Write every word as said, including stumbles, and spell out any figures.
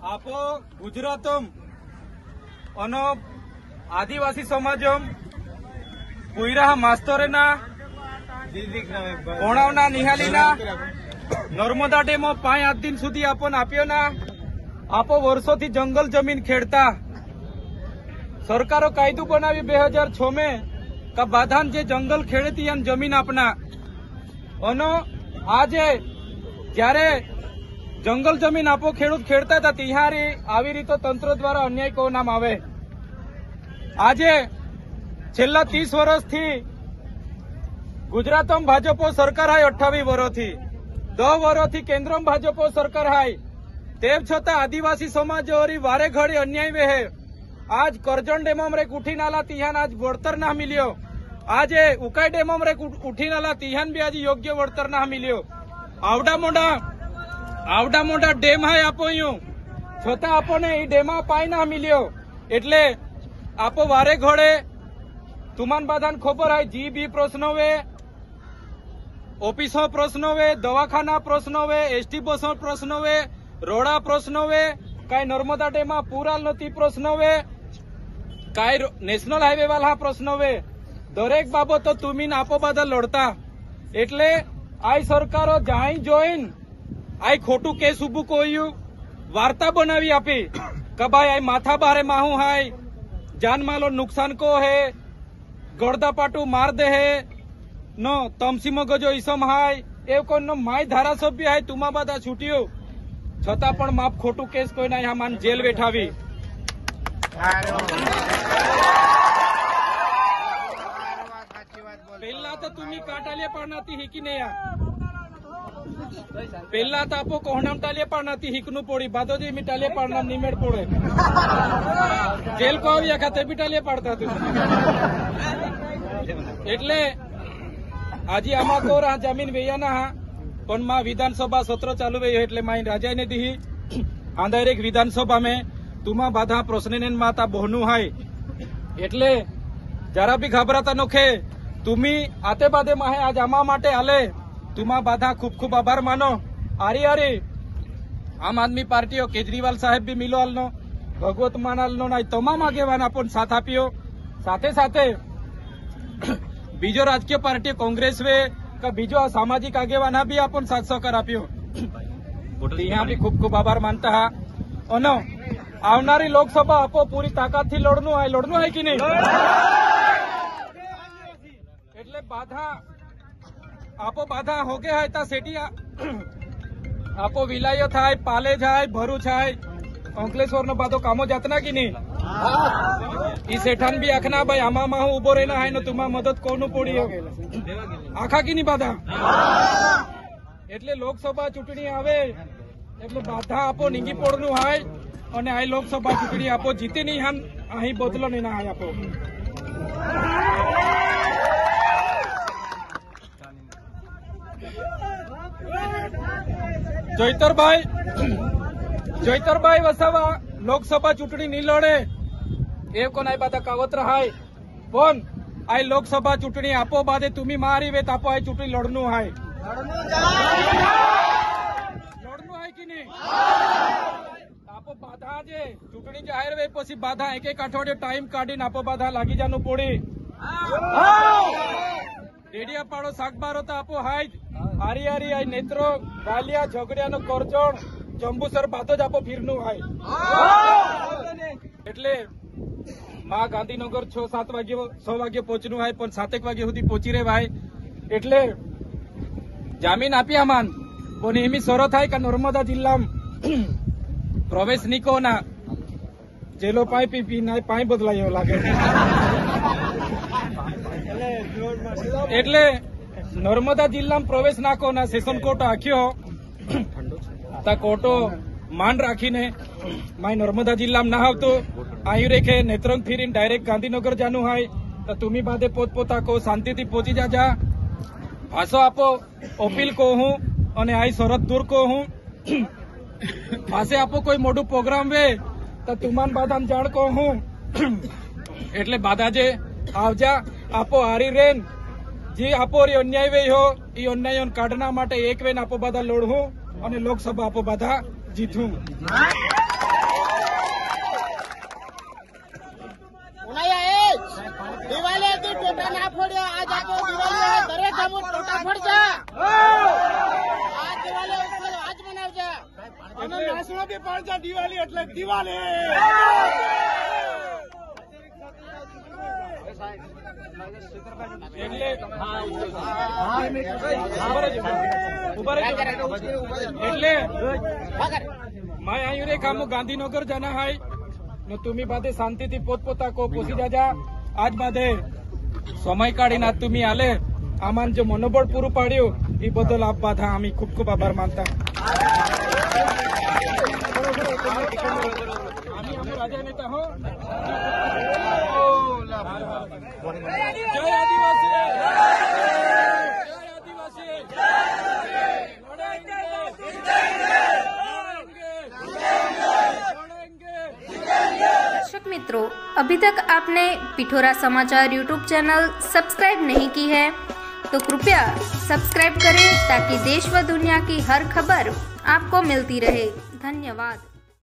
આપો ગુજરાતમ અને આદિવાસી સમાજમ કુઈરા માસ્તરેના કોણાવના નિહાલીના નર્મદા ડેમો પાંચ આઠ દિન સુધી આપોને આપ્યો ના આપો વર્ષોથી જંગલ જમીન ખેડતા સરકારો કાયદો બનાવી બે હજાર છ में का बाधान जे जंगल खेड़ती जमीन अपना अनो आजे જ્યારે જંગલ જમીન આપો ખેડૂત ખેડતા હતા ત્યારે આવી રીતે તંત્ર દ્વારા અન્યાય કહો નામ આવે આજે છેલ્લા ત્રીસ વર્ષથી ગુજરાતમાં ભાજપો સરકાર હાય અઠ્ઠાવીસ વર્ષથી દસ વર્ષથી કેન્દ્રમાં ભાજપો સરકાર હાય તેમ છતાં આદિવાસી સમાજ વારે ઘડી અન્યાય વેહે आज करजण डेमम रे उठी नाला तिहान आज वळतर ना मिल्यो आज उकाई डेमम रे उठी नाला तिहान भी आज योग्य वळतर ना मिल्यो आवडा मोडा आवडा मोडा डेम हाय आपो यूं छता आपने ई डेमा पाय ना मिल्यो एटले आपो वारे घोड़े तुमान बाधान खबर हाय जी बी प्रश्नो वे ऑफिसो प्रश्नो वे दवाखाना प्रश्नो वे एसटी बसो प्रश्नो वे रोडा प्रश्नो वे काय नर्मदा डेमा पूराल नथी प्रश्नो वे काय नेशनल हाईवे वाला प्रश्न वे दरेक बाबतो तुमी आपो बधा लड़ता एटले आई सरकारो जाई जोईन आई खोटू केस उभू कोयू वार्ता बनावी आपी के भाई आई माथा बारे माहू हाय जानमालो नुकसान को है गड़दापाटू मार दे है नो तमसी मगजो ईसम हाय ए कोई माय धारासभ्य हाय तुमा बधा छूट्यो छता पण माप खोटू केस कोई ना मान जेल बैठावी पहला तो तुम्ही काटालिया पाडनाती हिकी नहीं पहला तो आपो कोहनाम टालिया पाडनाती हिकनु पोड़ी बादोजी मी टालिया पाडनाम निमेड़ पोड़े जेल को आवी खाते भी टालिया पाडता तू एटले आजी आमा को रा जमीन वेयाना हा पण मा विधानसभा सत्र चालू वे एटले माई राजा ने दी आंदर एक विधानसभा में तुमा बाधा प्रश्न माता बहनू हाय एटले जरा भी घबराता नोखे तुम्ही आते बादे माहे आज आमा माटे आले तुमा बाधा खूब खूब आभार मानो आरी आरी आम आदमी पार्टीओ केजरीवाल साहेब भी मिलो आलनो भगवत मान आलनो ना तमाम आगेवान आपन साथ आप्यो साथे साथे बीजो राजकीय पार्टी कांग्रेस वे का बीजो सामाजिक आगेवाना भी आपन साथ सहकार आप्यो यहाँ भी खूब खूब आभार मानता हा अनो आवनारी लोकसभा आपो पूरी ताकत थी लड़नु है लड़नु है कि नहीं एटले बाधा आपो बाधा होगे है ता सेठी आपो विलायो थाय पाले जाय भरूच है अंकलेश्वर नो बाधो कामो जातना कि नहीं ई सेठान भी आखना भाई आमा माहू उभो रहना है न तुमा मदद कोनु पड़ी आखा की नहीं बाधा एटले लोकसभा चूंटणी आवे एटले बाधा आपो नींगी पोड़नु है અને આ લોકસભા ચૂંટણી આપો જીતે નહીં હાન અહીં બદલો નહીં ના આપો જયતરભાઈ જયતરભાઈ વસાવા લોકસભા ચૂંટણી નહીં લડે એ કોણ આ બધા કાવતરા હાય પણ આ લોકસભા ચૂંટણી આપો બાદે तुम्ही મારી વેત આપો આ ચૂંટણી લડનું હાય લડનું હાય કે નહીં आपो बाधा जे चूंटणी जाहिर वे पछी बाधा एक एक अठवाडिये टाइम काढीने आपो बाधा लागी जानु पड़ी डेडिया पाड़ो सागबारो तो आपो हाय हारी हारी आई नेत्रो गालिया झगड़िया नो करजण जंबूसर बातो ज आपो फिरनु हाय एटले मां गांधीनगर छो सात वागे सौ वागे पहुंचनु हाय पण सात एक वागे सुधी पहुंची रे भाई एटले जामीन आप्या मान पण एमी शरत हाय का नर्मदा जिल्ला प्रवेश निको ना जेलो पाई पी पी ना पाई बदलायो लागे एटले नर्मदा जिल्ला में प्रवेश नाको ना सेशन कोर्ट आख्यो ता कोर्टो मान राखीने माय नर्मदा जिल्ला में ना आवतो आयु रेखे नेत्रंग फिरीन डायरेक्ट गांधीनगर जानु हाय तो तुम्ही बादे पोत पोता को शांति थी पहुंची जाजा भाषो आपो अपील को हूं अने आई शरत दूर को हूं पासे आपो कोई मोटू प्रोग्राम वे तो तुमान बाधा जाण को हूं एटले बाधा जे आवजा आपो हारी रेन जी आपो री अन्याय वे हो ई अन्याय काढना माटे एक वेन आपो बाधा लड़हूं अने लोकसभा आपो बाधा जीतूं। મોદી પાંચા દિવાળી એટલે દિવાળી એટલે માય આયુ રે કામ ગાંધીનગર જાના હાય ને तुम्ही बादे शांतीથી પોતપોતા કો પોસી જાજા આજ બાદે સમય કાઢીને આજ तुम्ही આલે આમાં જે મનોબળ પૂરું પાડ્યું એ બદલ આપ બાધા આम्ही खूप खूप आभार मानता आम्ही आम्ही राजा नेता हो जय आदिवासी जय आदिवासी दर्शक मित्रों, अभी तक आपने पिठोरा समाचार यूट्यूब चैनल सब्सक्राइब नहीं की है तो कृपया सब्सक्राइब करें ताकि देश व दुनिया की हर खबर आपको मिलती रहे। धन्यवाद।